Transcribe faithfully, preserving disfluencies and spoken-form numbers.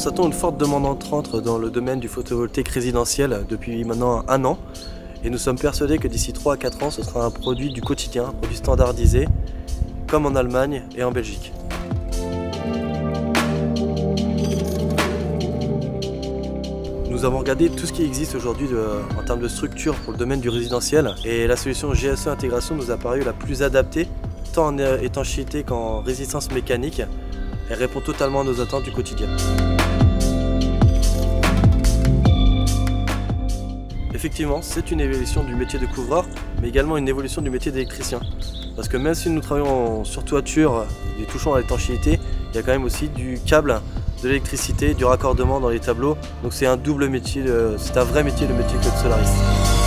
constatons une forte demande entrante dans le domaine du photovoltaïque résidentiel depuis maintenant un an. Et nous sommes persuadés que d'ici trois à quatre ans, ce sera un produit du quotidien, un produit standardisé, comme en Allemagne et en Belgique. Nous avons regardé tout ce qui existe aujourd'hui en termes de structure pour le domaine du résidentiel et la solution G S E Intégration nous a paru la plus adaptée, tant en étanchéité qu'en résistance mécanique. Elle répond totalement à nos attentes du quotidien. Effectivement, c'est une évolution du métier de couvreur, mais également une évolution du métier d'électricien. Parce que même si nous travaillons sur toiture et touchons à l'étanchéité, il y a quand même aussi du câble, de l'électricité, du raccordement dans les tableaux. Donc c'est un double métier, c'est un vrai métier, le métier de solariste.